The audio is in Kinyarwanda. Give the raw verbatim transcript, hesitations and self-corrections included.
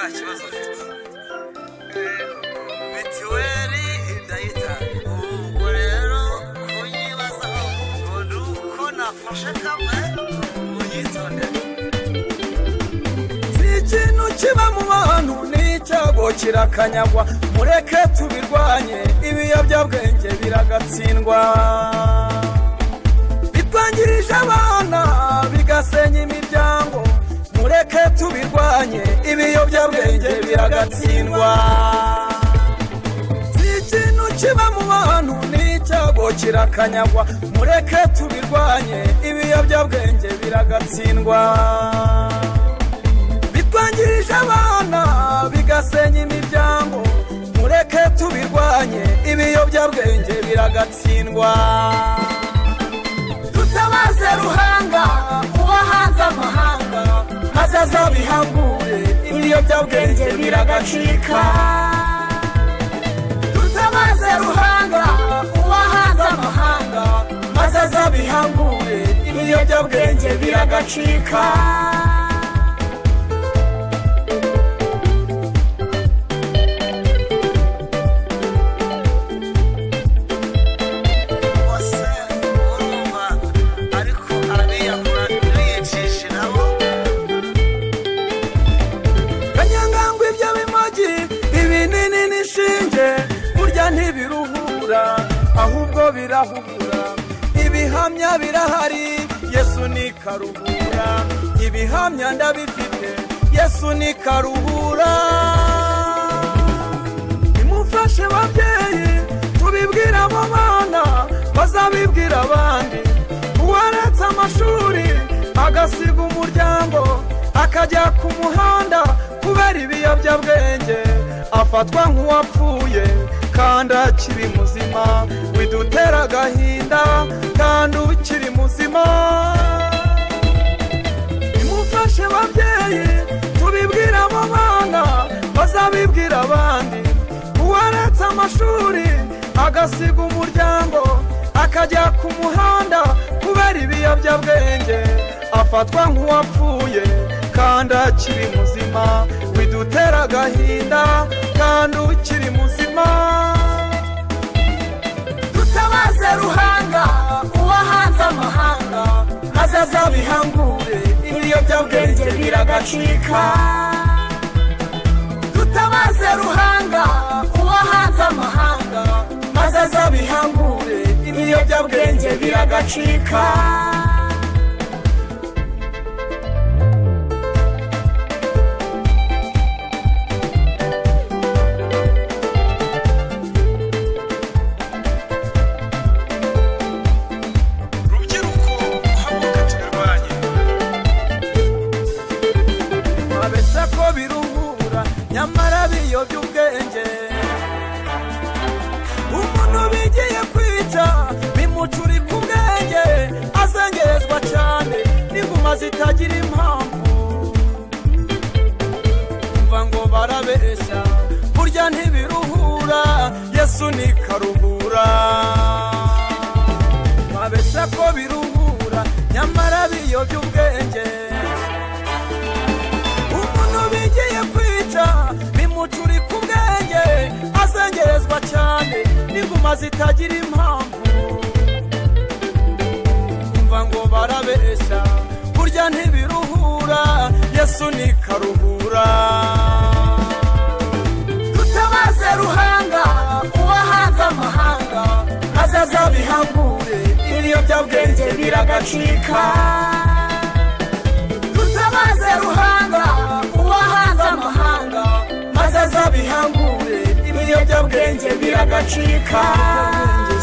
kibazo mitiweli ndayitanga ubwo rero kunyibazaho ngo nuko nafashe kamwe unyitondere ikintu kiba mu bantu n'icyago kirakanyagwa mureke tubirwanye ibiyobyabwenge biragatsindwa bitwangirije abana bigasenya imiryango mureke tubirwanye ibiyobyabwenge biragatsindwa ikintu kiba mu bantu n'icyago kirakanyagwa mureke tubirwanye ibiyobyabwenge biragatsindwa bitwangirije abana bigasenya imiryango mureke tubirwanye ibiyobyabwenge biragatsindwa tutabaze ruhanga uba hanze amahanga maze azabihangure ibiyobyabwenge biragacika tutabaze ruhanga uba hanze amahanga maze azabihangure ibiyobyabwenge biragacika ahubwo birahura ibihamya birahari Yesu ni karuhura ibihamya ndabifite Yesu ni karuhura imufashe babyeyi tubibwira abo bana bazabibwira abandi uwaretse amashuri agasiga umuryango akajya ku muhanda kubera ibiyobyabwenge afatwa nk'uwapfuye kandi akiri muzima widutera agahinda kandi ukiri muzima imufashe babyeyi tubibwira abo bana bazabibwira abandi uwaretse amashuri agasiga umuryango akajya ku muhanda kubera ibiyobyabwenge afatwa nk'uwapfuye kandi akiri muzima widutera agahinda kandi ukiri muzima tutabaze ruhanga uba hanze amahanga maze azabihangure ibiyobyabwenge biragacika tutabaze ruhanga uba hanze amahanga maze azabihangure ibiyobyabwenge biragacika nyamara biyobyubwenge umuntu bigiye kwica bimucurika ubwenge azengerezwa cyane n'inguma zitagira impamvu umva ngo barabeshya burya ntibiruhura Yesu ni karuhura babeshya ko biruhura nyamara biyobyubwenge umuntu bigiye kwica bimucurika ubwenge azengerezwa cyane n'inguma zitagira impamvu umva ngo barabeshya burya ntibiruhura Yesu ni karuhura tutabaze ruhanga uba hanze amahanga maze azabihangure ibiyobyabwenge biragacika tutabaze ruhanga uba hanze amahanga maze azabihangure ibiyobyabwenge biragacika